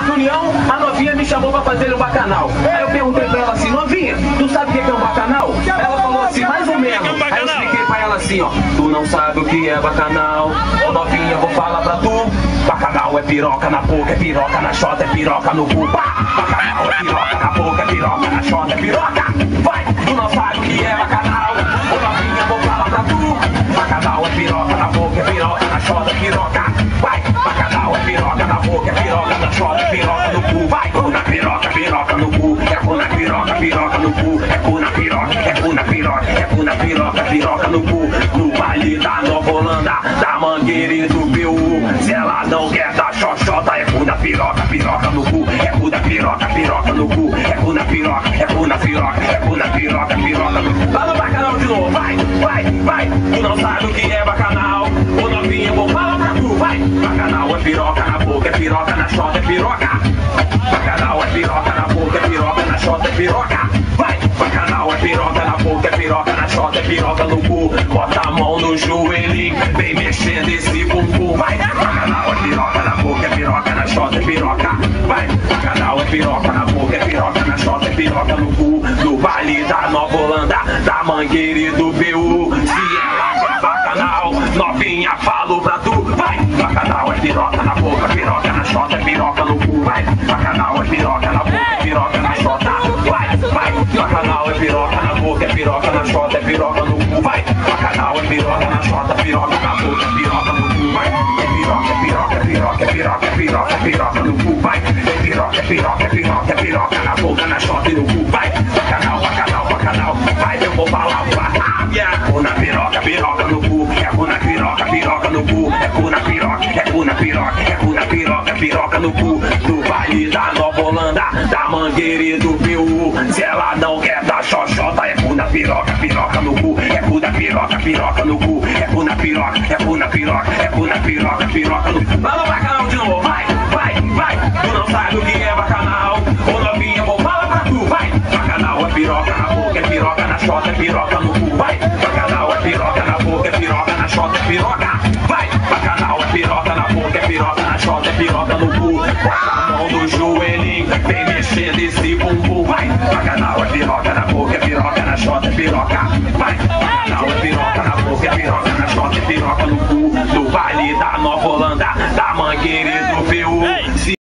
Parque União, a novinha me chamou pra fazer um bacanal. Aí eu perguntei pra ela assim, novinha, tu sabe o que é um bacanal? Ela falou assim, mais ou menos. Aí eu expliquei pra ela assim, ó, tu não sabe o que é bacanal. Ô novinha, vou falar pra tu. Bacanal é piroca na boca, é piroca na chota, é piroca no cu. Bacanal é piroca na boca, é piroca na chota, é piroca. Vai, tu não sabe o que é bacanal. Ô novinha, vou falar pra tu. Bacanal é piroca na boca, é piroca na chota, é piroca. Vai, bacanal é piroca na boca, é piroca na chota, é piroca no cu. Vai, cu na piroca, piroca no cu. É cu na piroca, piroca no cu. É cu na piroca, é cu na piroca, é cu na piroca, piroca no cu. No baile da Nova Holanda, da Mangueira e do PU. Se ela não quer dar xoxota, é cu na piroca, piroca no cu. É cu na piroca, piroca no cu. É cu na piroca, é cu na piroca, é cu na piroca, piroca no cu. Lá no bacanal de novo, vai, vai, vai. Tu não sabe o que é bacanal. Ô novinha, vou falar pra tu, vai. Bacanal é piroca na boca, é piroca na chota, é piroca. Bacanal é piroca na boca, é piroca na chota, é piroca. Vai, bacanal é piroca na boca, é piroca na chota, é piroca no cu. Bota a mão no joelhinho, vem mexendo esse bumbum. Vai, bacanal é piroca na boca, é piroca na chota, é piroca. Vai, bacanal é piroca na boca, é piroca na chota, é piroca no cu. No baile da Nova Holanda, da Mangueira e do PU. Se ela quer bacanal, novinha, falo pra tu. Vai, bacanal é piroca na boca, piroca na chota, é piroca no cu. Vai, bacanal é piroca na boca, é piroca na chota. Vai, vai, bacanal é piroca na boca, é piroca na chota, é piroca no cu. Vai, bacanal é piroca na chota, piroca na boca, é piroca no cu. Vai, é piroca, é piroca, é piroca, é piroca, é piroca, é piroca no cu. Vai, é piroca, é piroca, é piroca, é piroca na boca, na chota e no cu. Vai, bacanal, bacanal, bacanal. Vai, eu vou falar pra cu na piroca, piroca no cu. É cu na piroca, piroca no cu. É cu na piroca, é cu na piroca, é cu na piroca, piroca no cu. Do baile da Nova Holanda, da Mangueira e do PU. Se ela não quer dar xoxota, é cu na piroca, piroca no cu. É cu na piroca, piroca no cu. É cu na piroca, é cu na piroca, é cu na piroca, piroca no cu. Lá no bacanal de novo, vai, vai, vai. Tu não sabe o que é bacanal. Ô novinha, vou falar pra tu, vai. Bacanal é piroca na boca, é piroca na chota, é piroca no cu. Vai, bacanal é piroca na boca, é piroca na chota, é piroca. Vai, bacanal é piroca na boca, é piroca na chota, é piroca no cu. Bota a mão no joelhinho, vem mexendo esse bumbum. Vai, bacanal é piroca na boca, é piroca na chota, é piroca. Vai, bacanal é piroca na boca, é piroca na chota, é piroca no cu. No baile da Nova Holanda, da Mangueira e do PU. Se